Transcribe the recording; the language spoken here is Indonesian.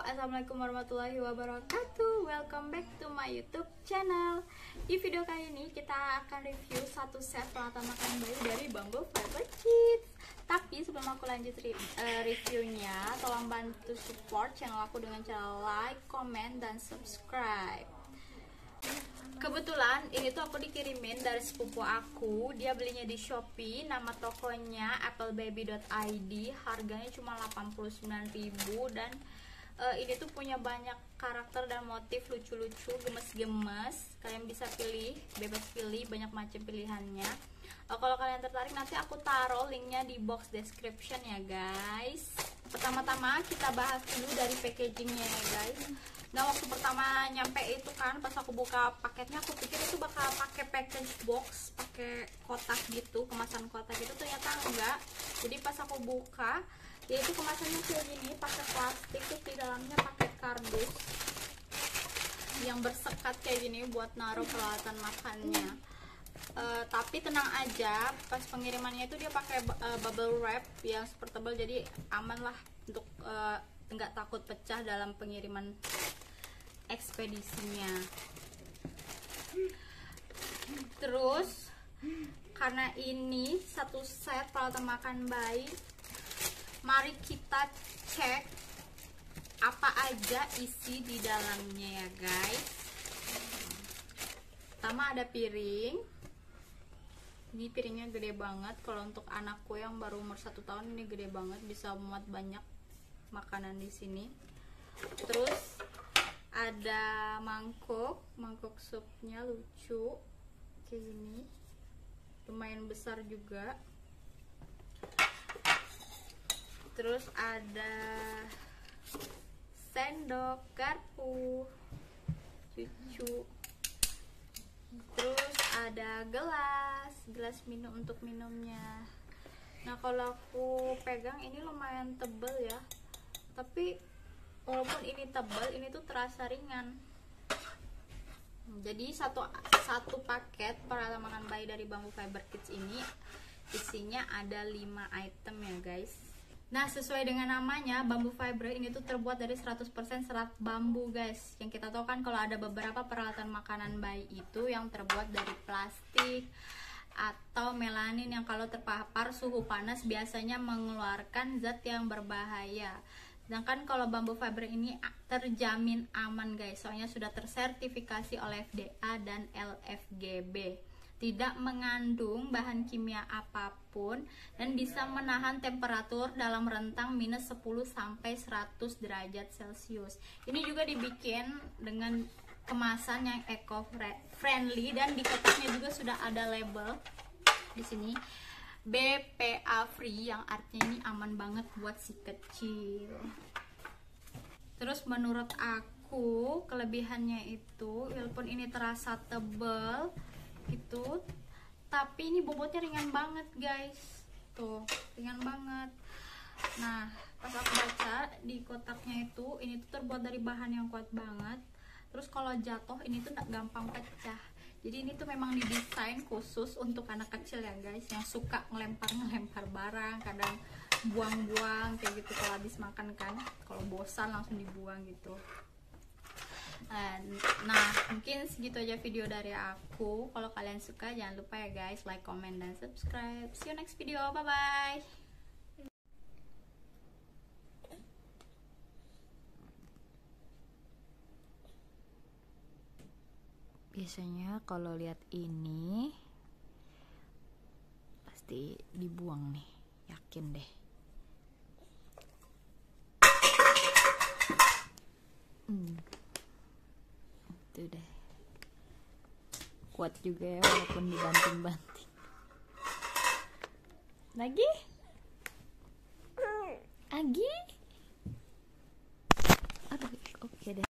Assalamualaikum warahmatullahi wabarakatuh. Welcome back to my YouTube channel. Di video kali ini kita akan review satu set peralatan makan bayi dari Bamboo Fiber Kids. Tapi sebelum aku lanjut reviewnya, tolong bantu support channel aku dengan cara like, comment, dan subscribe. Kebetulan ini tuh aku dikirimin dari sepupu aku. Dia belinya di Shopee. Nama tokonya applebaby.id. Harganya cuma 89.000 dan ini tuh punya banyak karakter dan motif lucu-lucu, gemes-gemes. Kalian bisa pilih, bebas pilih, banyak macam pilihannya. Kalau kalian tertarik nanti aku taruh linknya di box description ya guys. Pertama-tama kita bahas dulu dari packagingnya ya guys. Nah, waktu pertama nyampe itu kan, pas aku buka paketnya, aku pikir itu bakal pakai package box, pakai kotak gitu, kemasan kotak gitu. Ternyata enggak. Jadi pas aku buka, ya itu kemasannya kayak gini, pakai plastik, terus di dalamnya pakai kardus yang bersekat kayak gini buat naruh peralatan makannya. Tapi tenang aja, pas pengirimannya itu dia pakai bubble wrap yang super tebal, jadi aman lah untuk nggak takut pecah dalam pengiriman ekspedisinya. Terus karena ini satu set peralatan makan bayi, mari kita cek apa aja isi di dalamnya ya guys. Pertama ada piring. Ini piringnya gede banget. Kalau untuk anakku yang baru umur 1 tahun ini gede banget, bisa muat banyak makanan di sini. Terus ada mangkok supnya lucu kayak gini, lumayan besar juga. Terus ada sendok, garpu, cucu. Terus ada gelas minum untuk minumnya. Nah, kalau aku pegang ini lumayan tebel ya, tapi walaupun ini tebal, ini tuh terasa ringan. Jadi satu paket peralatan makan bayi dari Bamboo Fiber Kids ini isinya ada 5 item ya guys. Nah, sesuai dengan namanya, bambu fiber ini tuh terbuat dari 100% serat bambu guys. Yang kita tahu kan kalau ada beberapa peralatan makanan bayi itu yang terbuat dari plastik atau melanin yang kalau terpapar suhu panas biasanya mengeluarkan zat yang berbahaya. Sedangkan kalau bambu fiber ini terjamin aman guys, soalnya sudah tersertifikasi oleh FDA dan LFGB. Tidak mengandung bahan kimia apapun dan bisa menahan temperatur dalam rentang minus 10 sampai 100 derajat Celcius. Ini juga dibikin dengan kemasan yang eco-friendly dan di kotaknya juga sudah ada label di sini BPA free, yang artinya ini aman banget buat si kecil. Terus menurut aku kelebihannya itu, walaupun ini terasa tebal gitu, tapi ini bobotnya ringan banget guys. Tuh, ringan banget. Nah, pas aku baca di kotaknya itu, ini tuh terbuat dari bahan yang kuat banget. Terus kalau jatuh ini tuh gak gampang pecah. Jadi ini tuh memang didesain khusus untuk anak kecil ya guys, yang suka ngelempar barang, kadang buang-buang kayak gitu kalau habis makan kan. Kalau bosan langsung dibuang gitu. Nah, mungkin segitu aja video dari aku. Kalau kalian suka jangan lupa ya guys, like, comment, dan subscribe. See you next video, bye bye. Biasanya kalau lihat ini pasti dibuang nih, yakin deh. Itu deh, kuat juga ya walaupun dibanting-banting. Lagi aduh, oke deh.